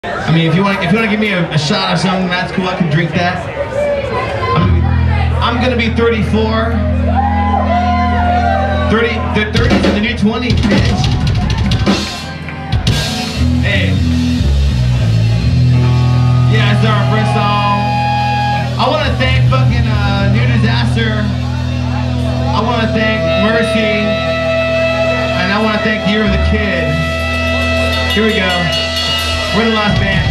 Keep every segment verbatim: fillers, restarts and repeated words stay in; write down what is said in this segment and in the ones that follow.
I mean, if you want, if you want to give me a, a shot or something, that's cool. I can drink that. I'm, I'm gonna be thirty-four. thirty, the thirties are the new twenties, bitch. Hey. Yeah, it's our first song. I want to thank fucking uh, New Disaster. I want to thank Mercy. And I want to thank Year of the Kid. Here we go. We're the last band.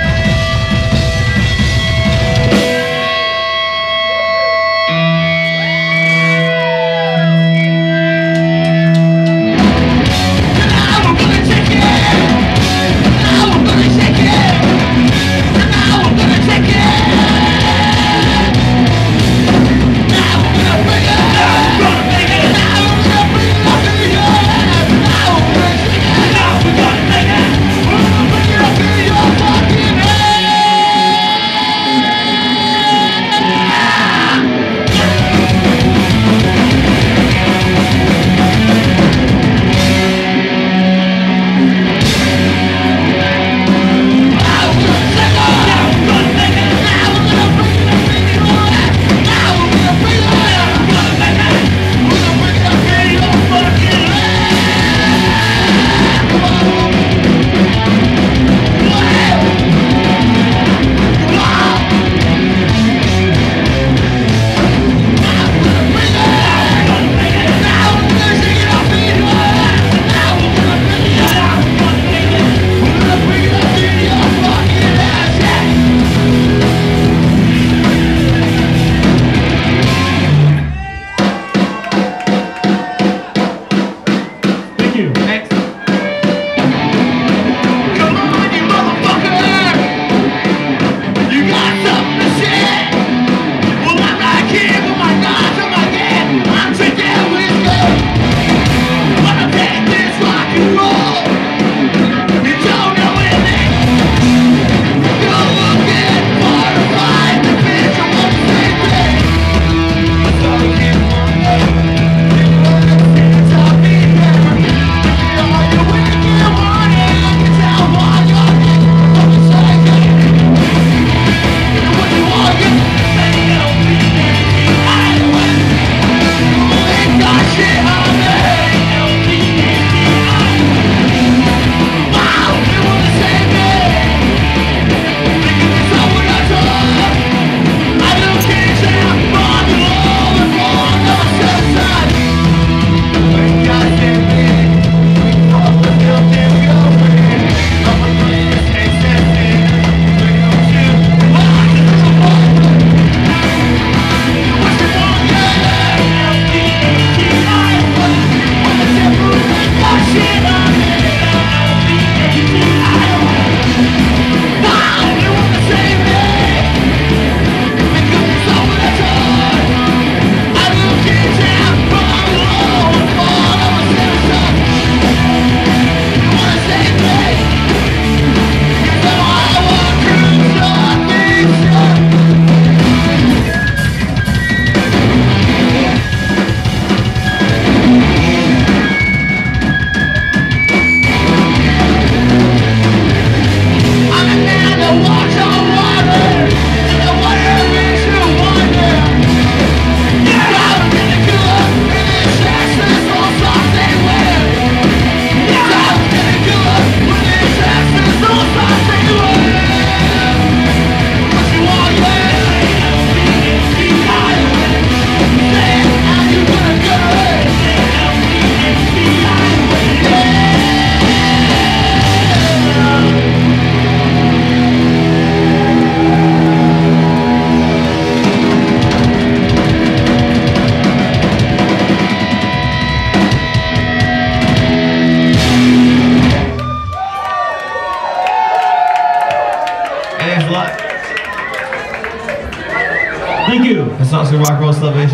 Thank you. This song's called Rock Roll Salvation.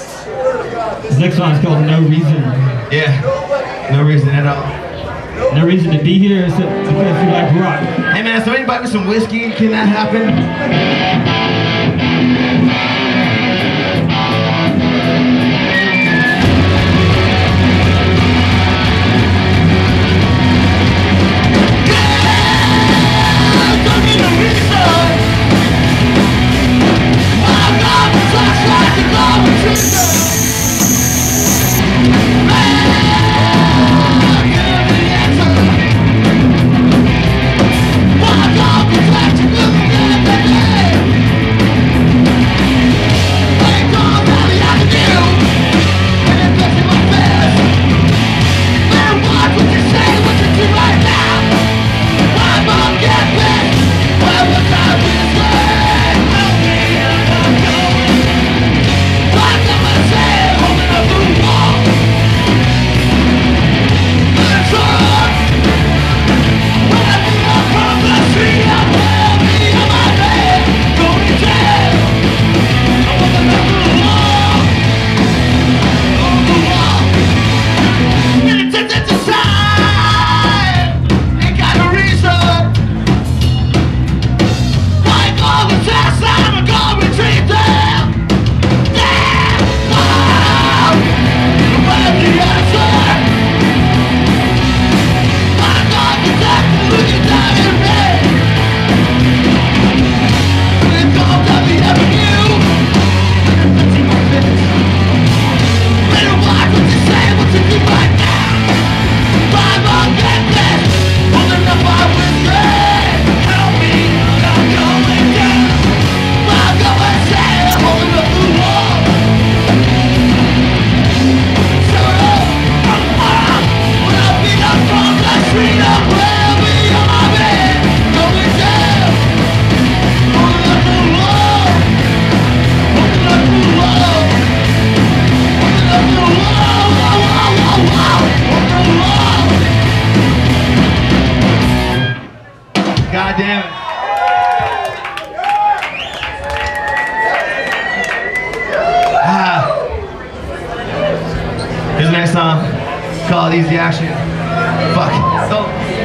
This next song's called No Reason. Yeah, no reason at all. No reason to be here except because you like rock. Hey man, so anybody with some whiskey, can that happen? Yeah! call it easy action. Fuck. So,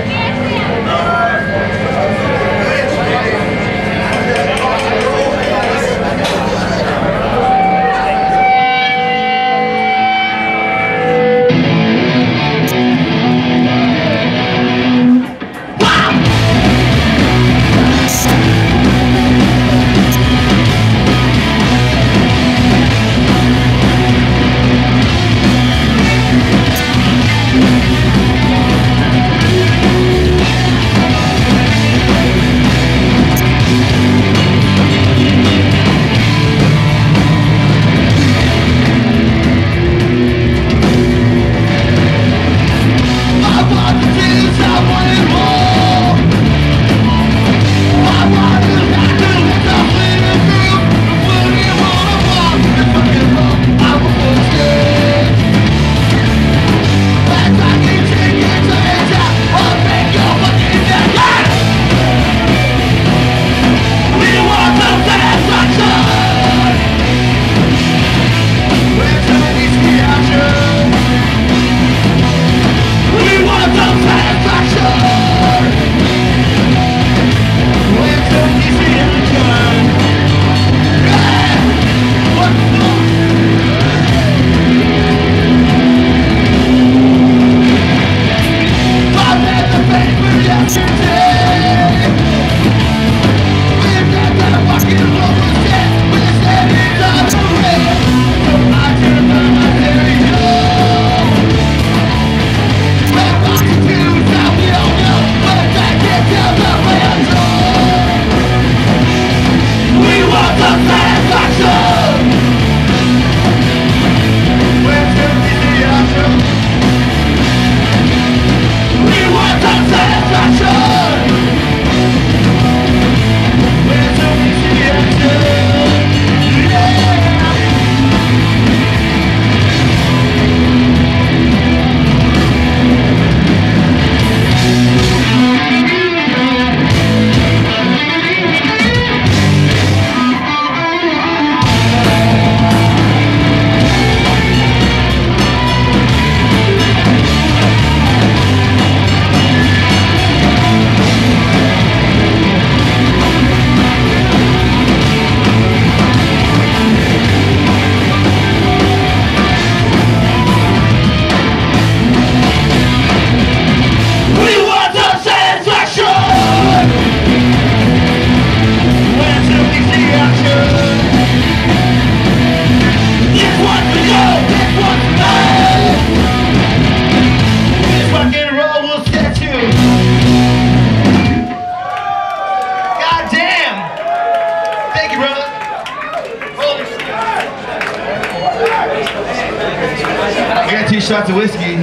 shots of whiskey.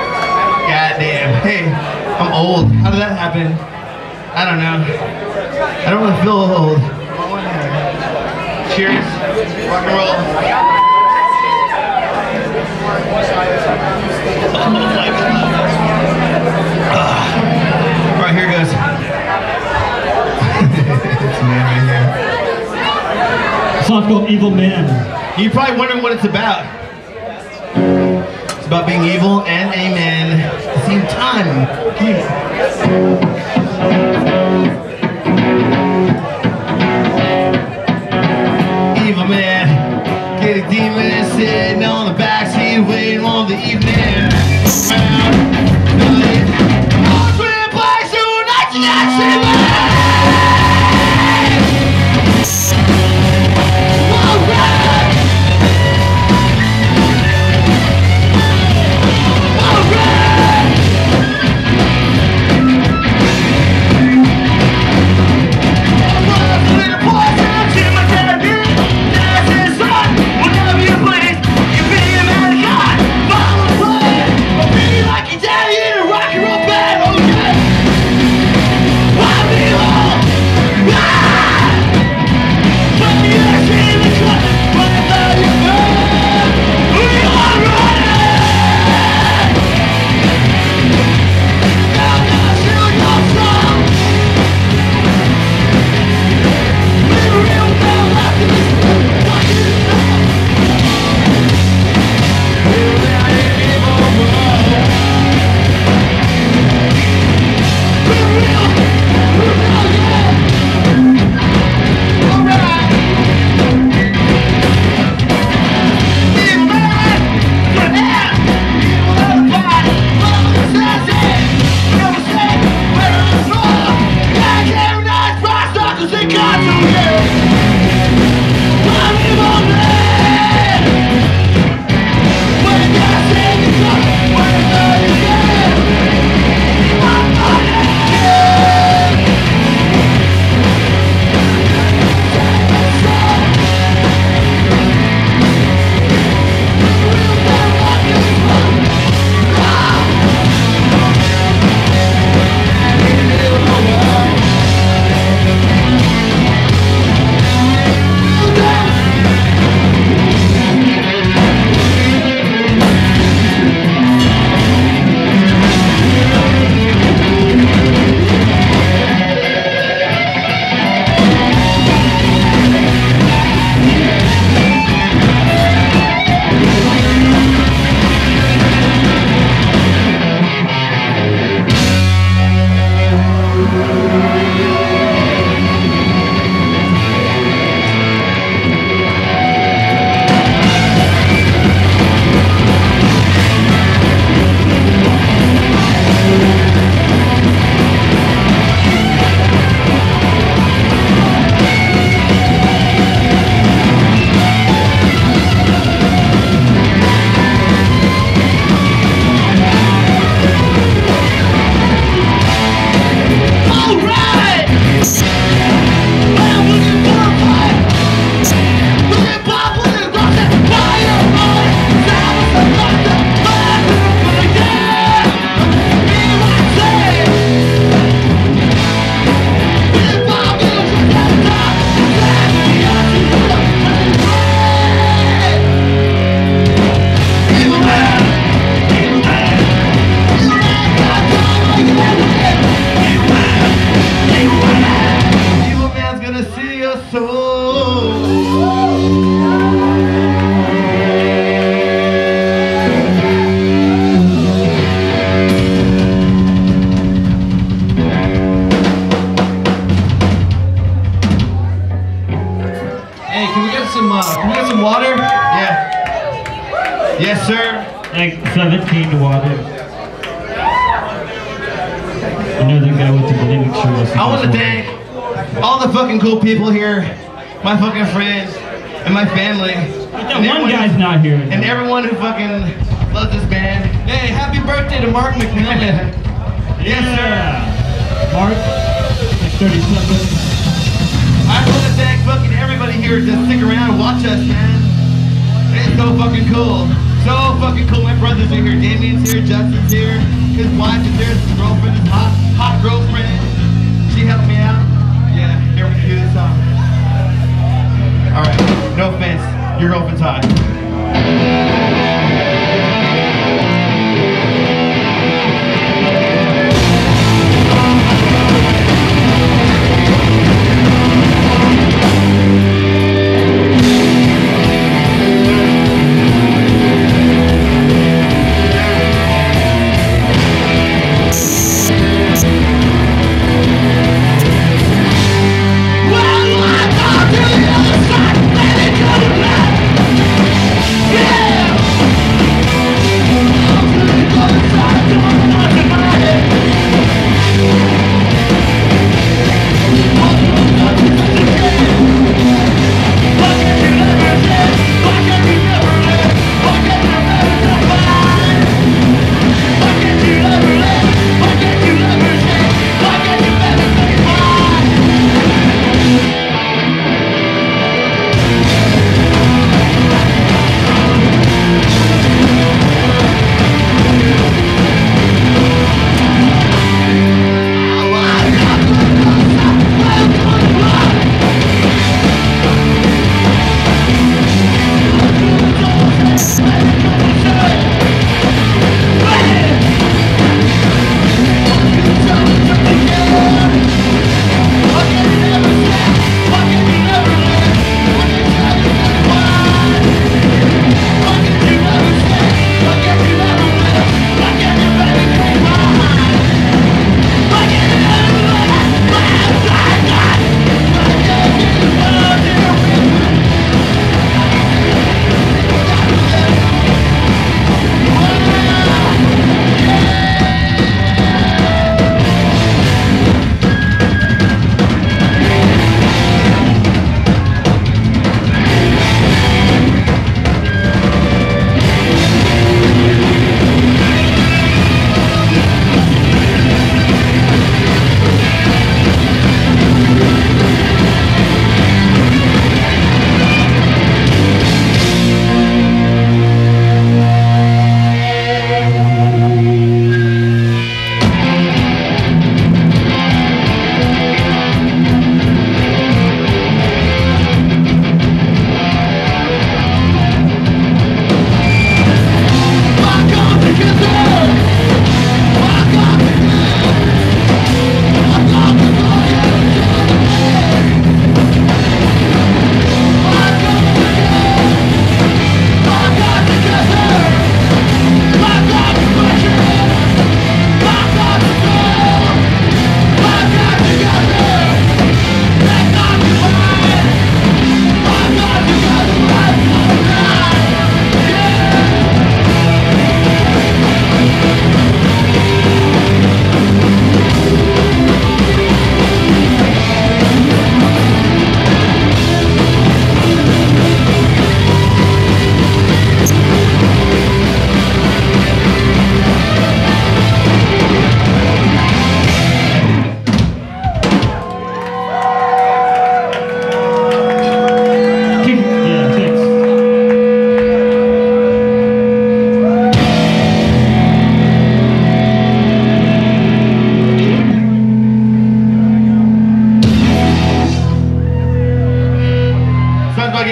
Goddamn. Hey, I'm old. How did that happen? I don't know. I don't really feel old. Cheers. Rock and roll. Oh my God. Uh, right, here goes. It's man right here. The song's called Evil Man. You're probably wondering what it's about. It's about being evil and a man at the same time. Evil man, get a demon sitting on the backseat, waiting on the evening. Round the late, all three blacks who nights and nights. Yes, sir. Like seventeen to water. Another guy with the bulimic shirt. I want to thank all the fucking cool people here, my fucking friends, and my family. But that one guy's not here. And now. Everyone who fucking loves this band. Hey, happy birthday to Mark McMillan. Yes, sir. Mark, thirty-seven. I want to thank fucking everybody here to stick around and watch us, man. It's so fucking cool. So fucking cool. My brothers are here. Damien's here. Justin's here. His wife is here. His girlfriend, his hot, hot girlfriend. She helped me out. Yeah, here we do this song. Alright, no offense. Your girlfriend's hot. Well, I thought to the other side, let it go to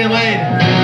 getting laid.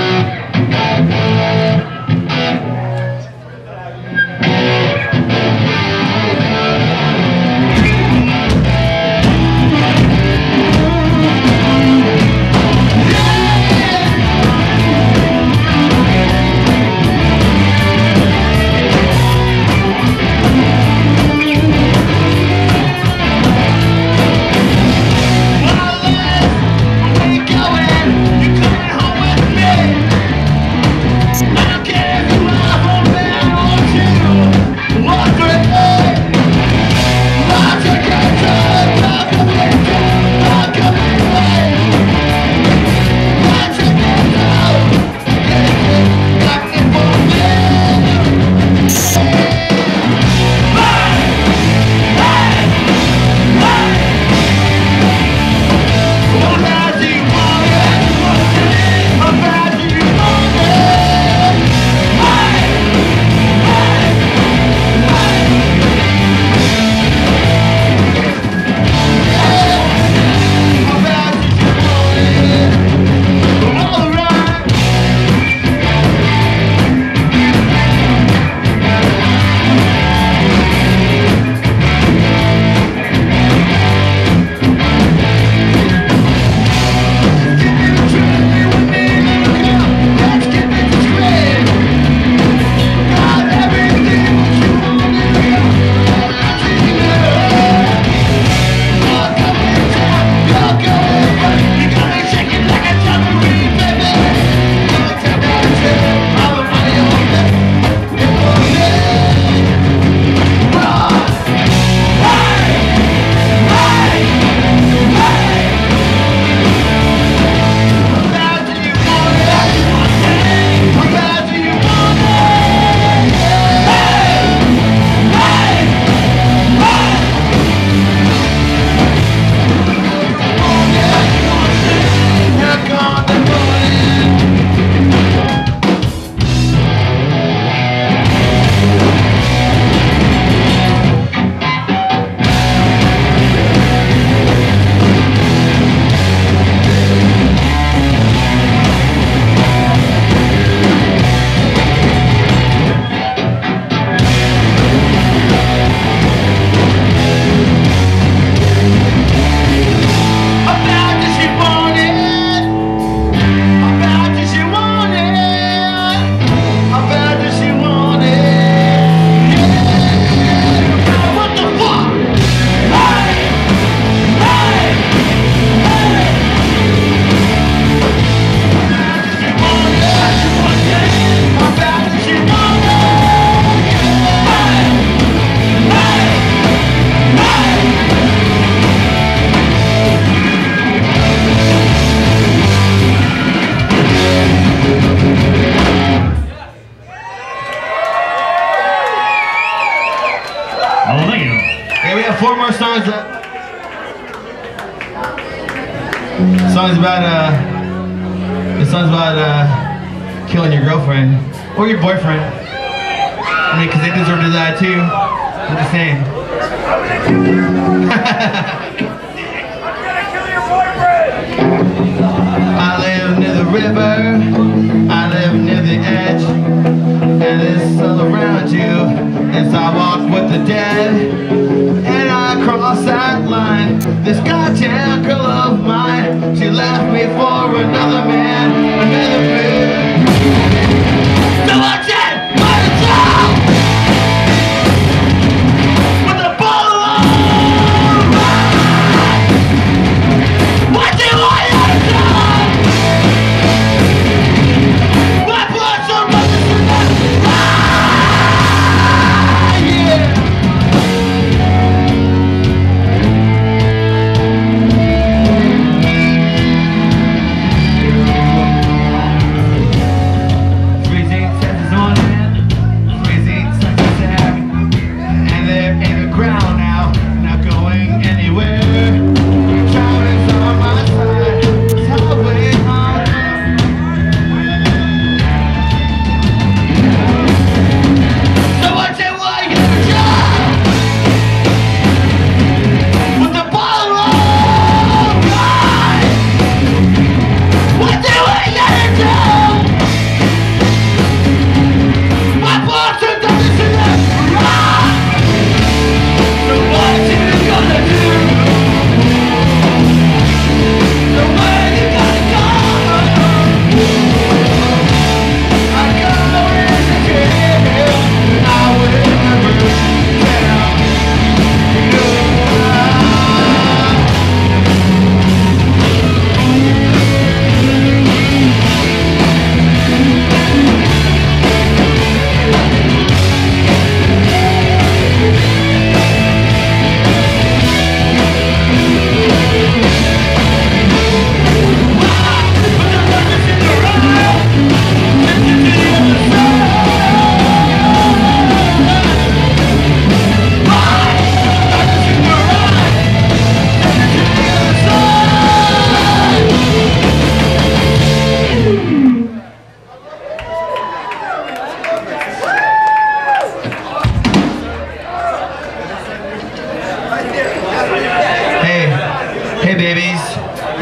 Four more songs up. Songs about uh, the song's about uh, killing your girlfriend or your boyfriend. I mean, because they deserve to die too. I'm just saying. I live near the river. I live near the edge, and it's all around you. As I walk with the dead. Cross that line. This goddamn girl of mine, she left me for another man, another man. So watch it, by the top, with the ball alone. What do you want to do? My blood so much is enough. Yeah.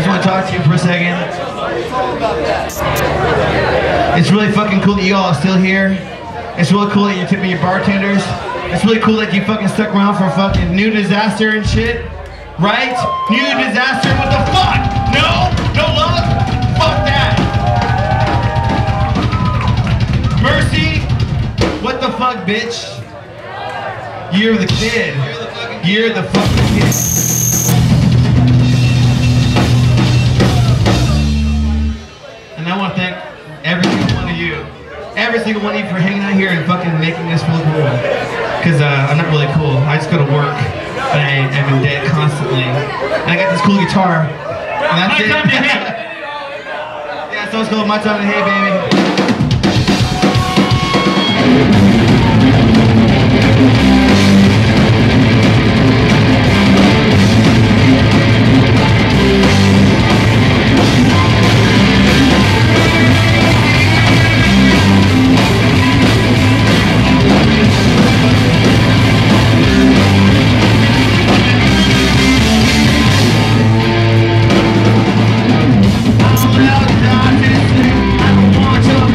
just want to talk to you for a second. It's really fucking cool that you all are still here. It's really cool that you tipping your bartenders. It's really cool that you fucking stuck around for fucking New Disaster and shit. Right? New Disaster, what the fuck? No? No love? Fuck that. Mercy? What the fuck, bitch? You're the kid. You're the fucking kid. And I want to thank every single one of you. Every single one of you for hanging out here and fucking making this feel cool. Because uh, I'm not really cool. I just go to work. And I am in debt constantly. And I got this cool guitar. And that's My it. time to hate. Yeah, so it's called My Time to Hate, baby. I don't want your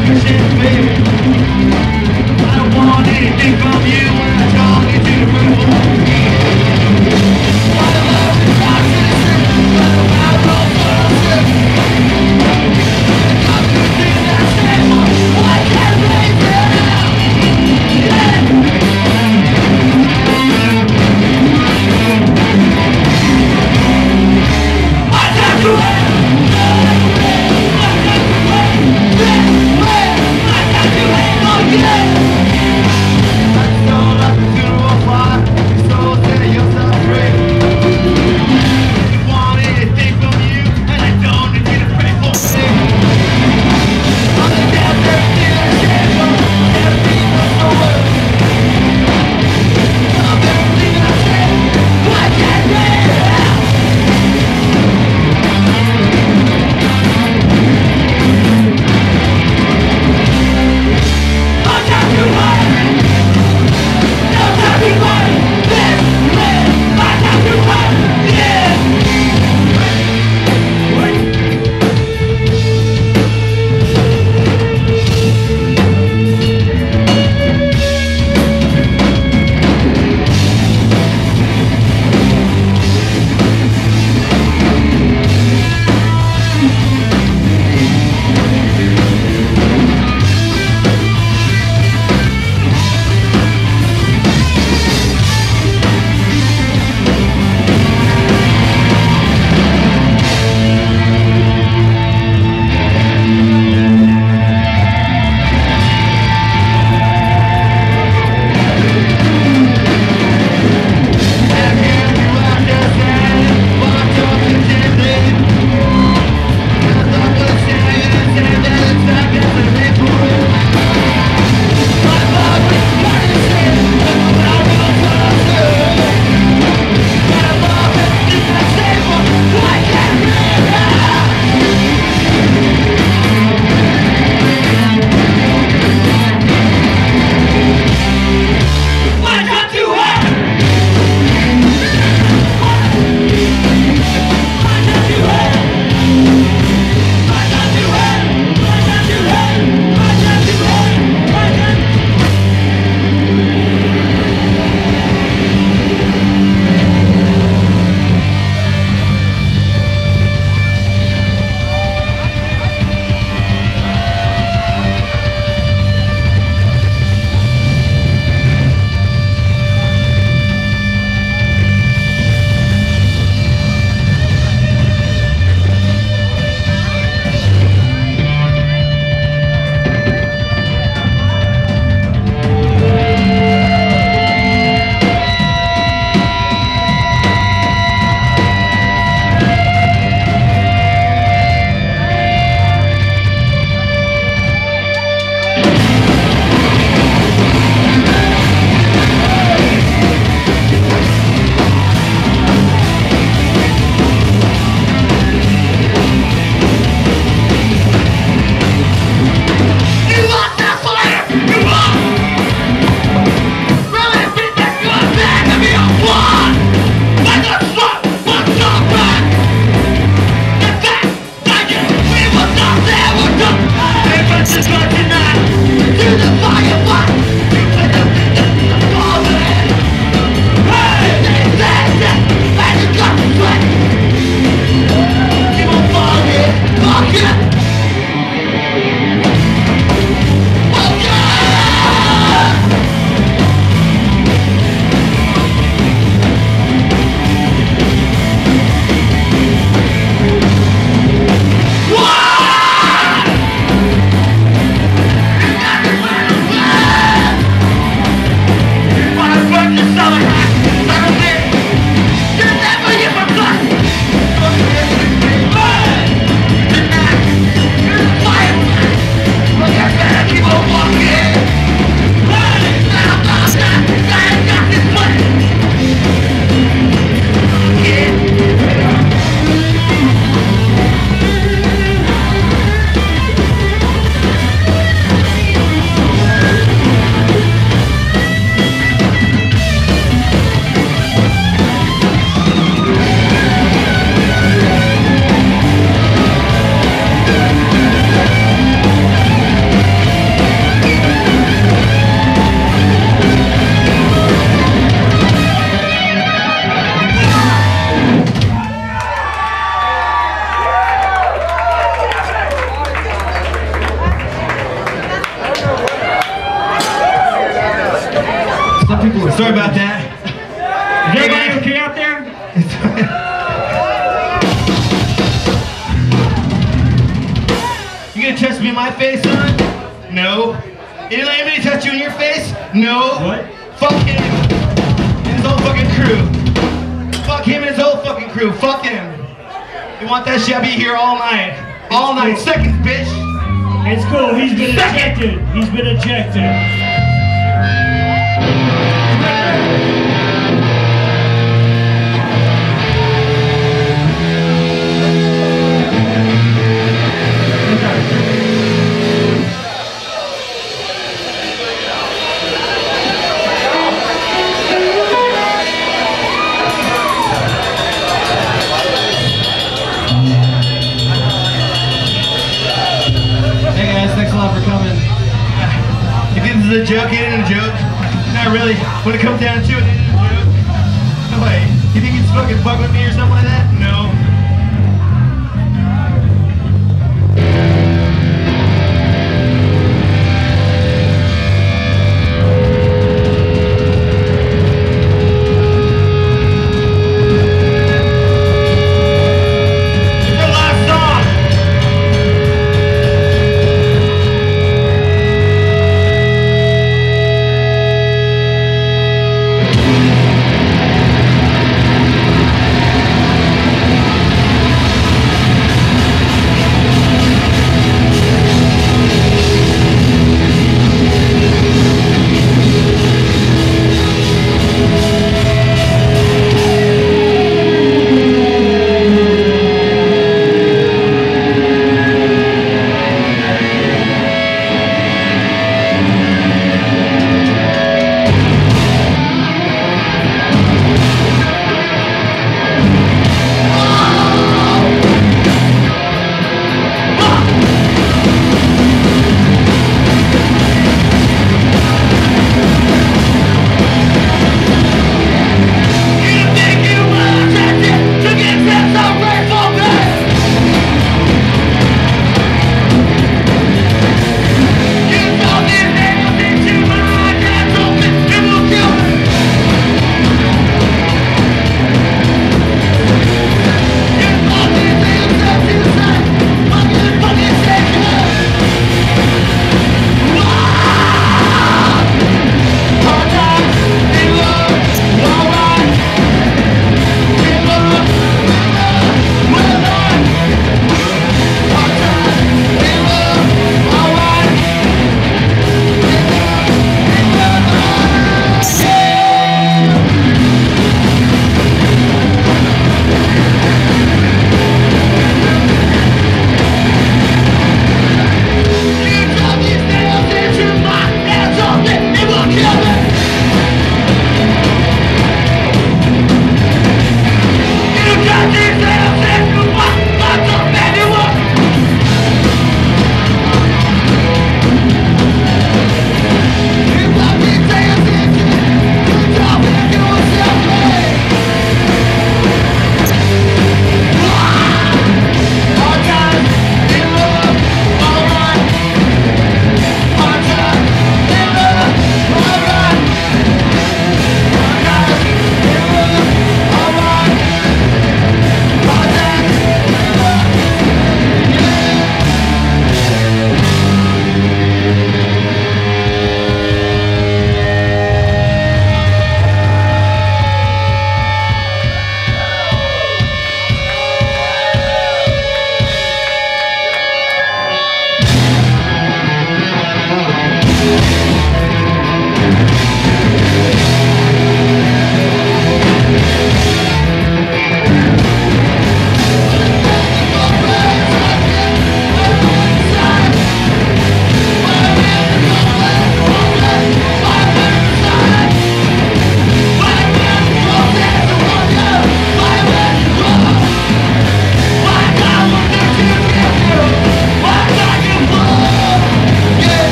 Sorry about that. Is everybody okay out there? You gonna touch me in my face, son? No. You gonna let me touch you in your face? No. What? Fuck him and his whole fucking crew. Fuck him and his whole fucking crew. Fuck him. You want that shit? I'll be here all night. All night. Seconds, bitch. It's cool. He's been ejected. He's been ejected. A joke, it ain't a joke. Not really. When it comes down to it, it ain't a joke. No way. You think he's fucking fuck with me or something like that? No.